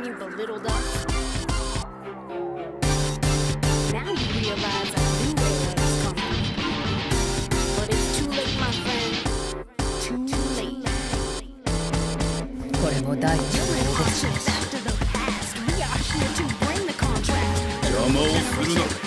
you belittled us? Now you realize I knew where it was coming. But it's too late, my friend. Too late. これも第一のエレベーション。 After the past, we are here to bring the contract. 邪魔をするな。